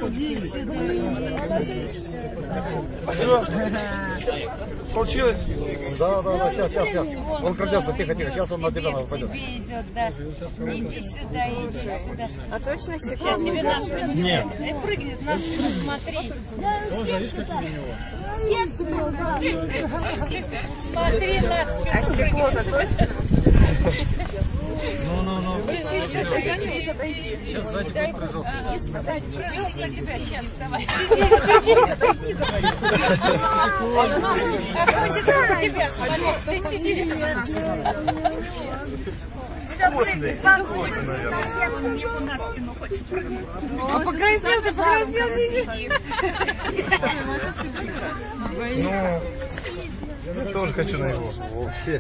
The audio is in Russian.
Все? Получилось? Да, сейчас. Он крадется, тихо. Сейчас он на тебя пойдет. Иди сюда, иди сюда. А точно стекло? Сейчас тебе на спину. Нет. Прыгнет на спину, смотри. Смотри на спину. А стекло-то точно? Ну. Сейчас сзади будет прыжок. Я тебя сейчас, давай. Он покраснел, ты покраснел. Ну, я тоже хочу на его. Вообще.